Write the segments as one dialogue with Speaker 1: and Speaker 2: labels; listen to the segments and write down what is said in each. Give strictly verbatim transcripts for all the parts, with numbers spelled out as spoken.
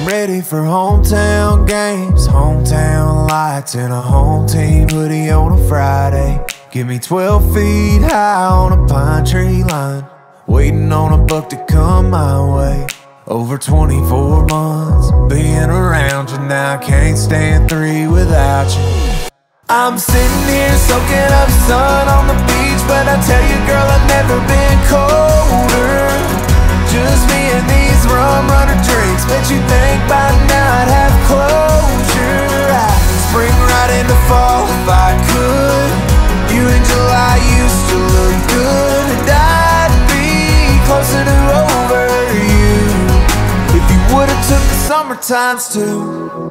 Speaker 1: ready for hometown games, hometown lights, and a home team hoodie on a Friday. Give me twelve feet high on a pine tree line, waiting on a buck to come my way. Over twenty-four months being around you, now I can't stand three without you. I'm sitting here soaking up sun on the beach, but I tell you girl, I've never been colder. Just me and these rum runner drinks. Bet you think by now I'd have closure. I'd spring right into fall if I could. You in July used to look good, and I'd be closer to over you if you would've took the summer times too.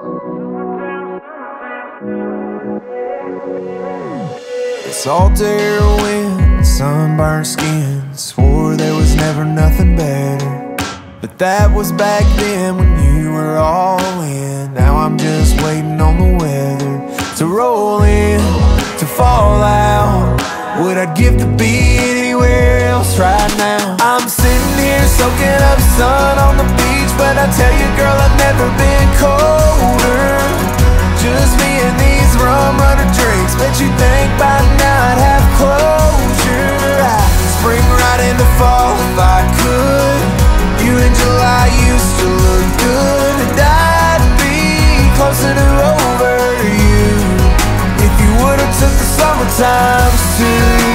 Speaker 1: Salt air wind, sunburned skin, swore there was never nothing better. But that was back then when you were all in. Now I'm just waiting on the weather to roll in, to fall out. What I'd give to be anywhere else right now. I'm sitting here soaking up sun on the beach, but I tell you girl, I've never been colder. Just me and these rum runner drinks. Bet you think by now I'd have closure. I'd spring right into fall if I could. You in July used to look good, and I'd be closer to over you if you would've took the summer times too.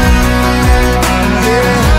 Speaker 1: Yeah.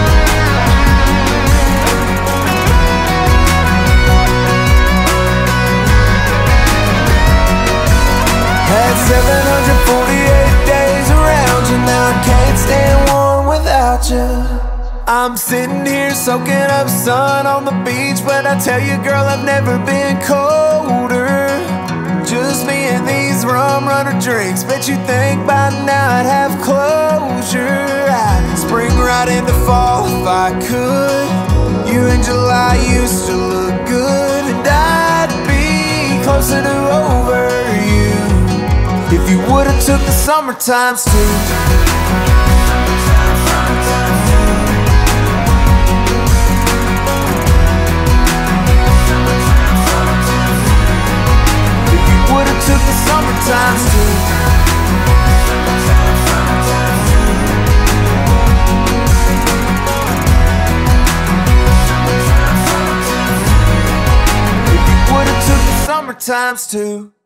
Speaker 1: Had seven hundred forty-eight days around you, now I can't stand one without you. I'm sitting here soaking up sun on the beach, but I tell you girl, I've never been colder. Just me and these rum runner drinks. Bet you think by now I'd have closure. I'd spring right into fall if I could. You in July used to look good, and I'd be closer to over you if you would've took the summer times too. If you would've took the summer times too. If you would've took the summer times too.